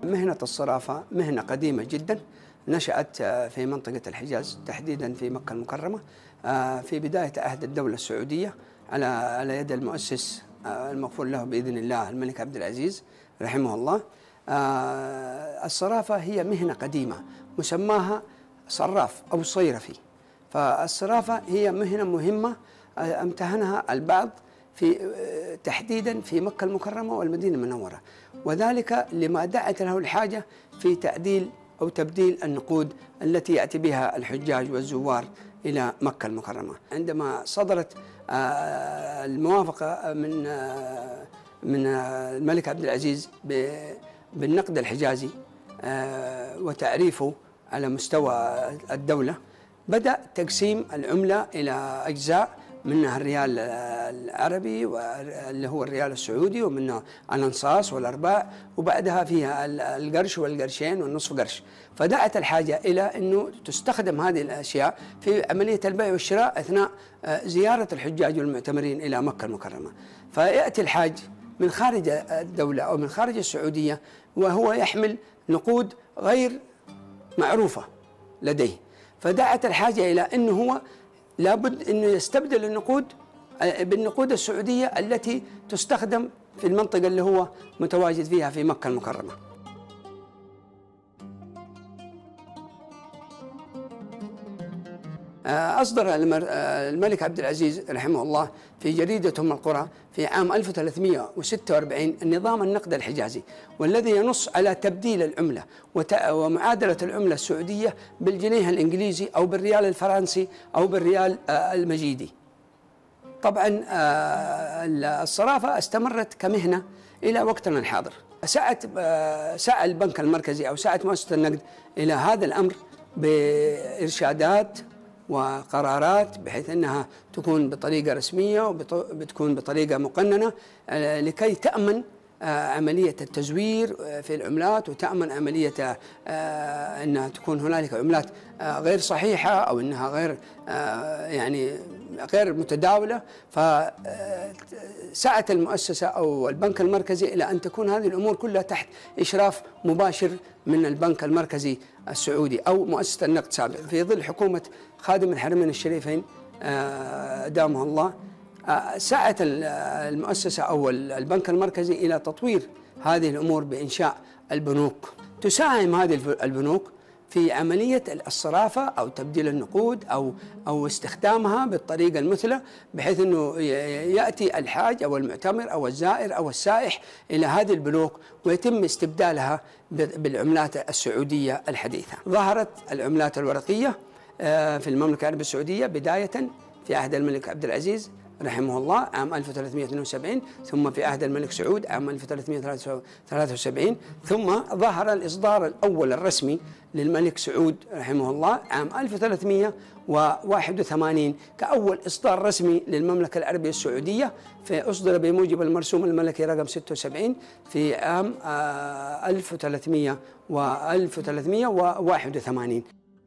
مهنة الصرافة مهنة قديمة جدا، نشأت في منطقة الحجاز تحديدا في مكة المكرمة في بداية عهد الدولة السعودية على يد المؤسس المغفور له بإذن الله الملك عبد العزيز رحمه الله. الصرافة هي مهنة قديمة مسماها صراف أو صيرفي. فالصرافة هي مهنة مهمة امتهنها البعض في تحديدا في مكة المكرمة والمدينة المنورة، وذلك لما دعت له الحاجة في تعديل أو تبديل النقود التي يأتي بها الحجاج والزوار إلى مكة المكرمة. عندما صدرت الموافقة من الملك عبد العزيز بالنقد الحجازي وتعريفه على مستوى الدولة، بدأ تقسيم العملة إلى أجزاء، منها الريال العربي واللي هو الريال السعودي، ومنها الأنصاص والأرباع، وبعدها فيها القرش والقرشين والنصف قرش. فدعت الحاجة إلى أنه تستخدم هذه الأشياء في عملية البيع والشراء أثناء زيارة الحجاج والمعتمرين إلى مكة المكرمة. فيأتي الحاج من خارج الدولة أو من خارج السعودية وهو يحمل نقود غير معروفة لديه، فدعت الحاجة إلى أنه هو لابد أنه يستبدل النقود بالنقود السعودية التي تستخدم في المنطقة اللي هو متواجد فيها في مكة المكرمة. أصدر الملك عبد العزيز رحمه الله في جريدة أم القرى في عام 1346 النظام النقد الحجازي، والذي ينص على تبديل العملة ومعادلة العملة السعودية بالجنيه الإنجليزي أو بالريال الفرنسي أو بالريال المجيدي. طبعا الصرافة استمرت كمهنة إلى وقتنا الحاضر. سعى البنك المركزي أو سعت مؤسسة النقد إلى هذا الأمر بإرشادات وقرارات بحيث أنها تكون بطريقة رسمية وبتكون بطريقة مقننة لكي تأمن عملية التزوير في العملات، وتأمن عملية أنها تكون هنالك عملات غير صحيحة أو أنها غير متداولة. فسعت المؤسسة أو البنك المركزي إلى أن تكون هذه الأمور كلها تحت إشراف مباشر من البنك المركزي السعودي أو مؤسسة النقد سابقا في ظل حكومة خادم الحرمين الشريفين أدامه الله. سعت المؤسسة أو البنك المركزي إلى تطوير هذه الأمور بإنشاء البنوك. تساهم هذه البنوك في عملية الصرافة أو تبديل النقود أو استخدامها بالطريقة المثلى، بحيث أنه يأتي الحاج أو المعتمر أو الزائر أو السائح إلى هذه البنوك ويتم استبدالها بالعملات السعودية الحديثة. ظهرت العملات الورقية في المملكة العربية السعودية بداية في عهد الملك عبد العزيز رحمه الله عام 1372، ثم في عهد الملك سعود عام 1373، ثم ظهر الإصدار الأول الرسمي للملك سعود رحمه الله عام 1381 كأول إصدار رسمي للمملكة العربية السعودية، فأصدر بموجب المرسوم الملكي رقم 76 في عام 1381.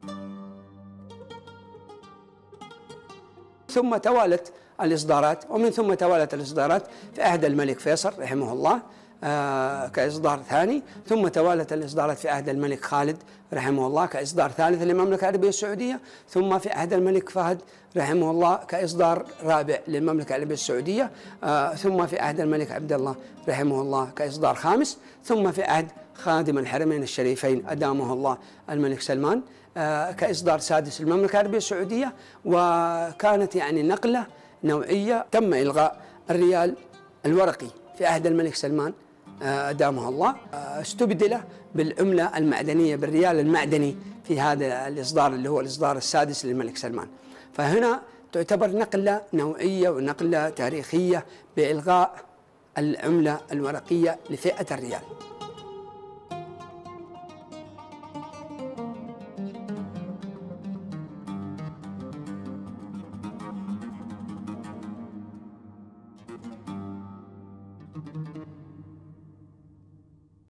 ثم توالت الإصدارات، ومن ثم توالت الإصدارات في عهد الملك فيصل رحمه الله كإصدار ثاني، ثم توالت الإصدارات في عهد الملك خالد رحمه الله كإصدار ثالث للمملكة العربية السعودية، ثم في عهد الملك فهد رحمه الله كإصدار رابع للمملكة العربية السعودية، ثم في عهد الملك عبد الله رحمه الله كإصدار خامس، ثم في عهد خادم الحرمين الشريفين أدامه الله الملك سلمان كإصدار سادس للمملكة العربية السعودية. وكانت نقلة نوعية. تم إلغاء الريال الورقي في عهد الملك سلمان أدامه الله، استبدل بالعملة المعدنية بالريال المعدني في هذا الإصدار اللي هو الإصدار السادس للملك سلمان. فهنا تعتبر نقلة نوعية ونقلة تاريخية بإلغاء العملة الورقية لفئة الريال.